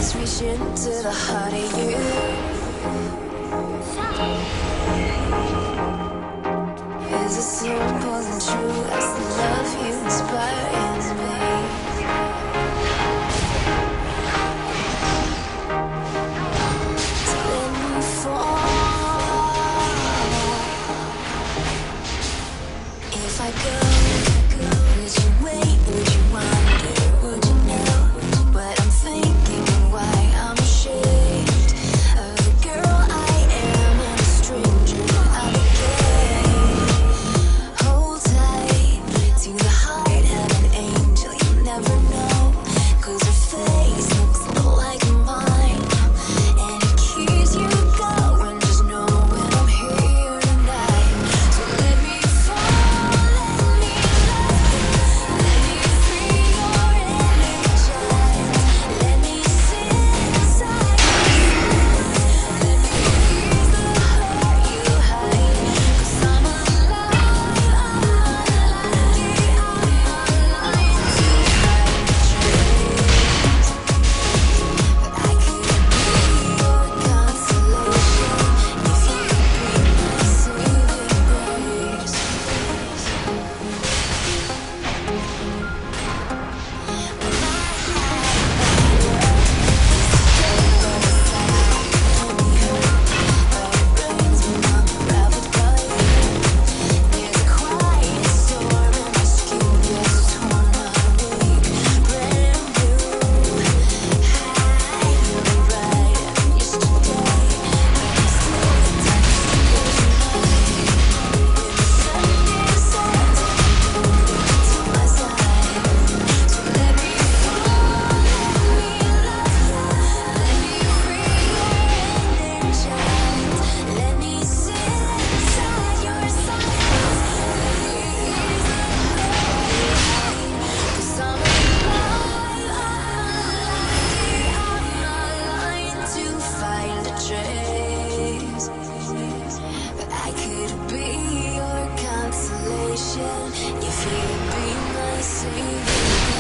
reach into the heart of you. Is it simple and true as the love you inspire in me? So let me fall. If I go, would you wait? Would you wonder? Would you know what I'm thinking and why I'm ashamed of the girl I am and a stranger of the game? Hold tight to the heart of an angel. You never know, 'cause her face looks like mine, and it keeps you going. Just know when I'm here tonight. So let me fall, let me love, let me free your inner child. Let me sit inside your silence. Let me ease the hurt you hide. 'Cause I'm alive, I'm alive, I'm alive to find the trace. But I could be your consolation if you could be my saving grace. But I could be your consolation if you be my savior.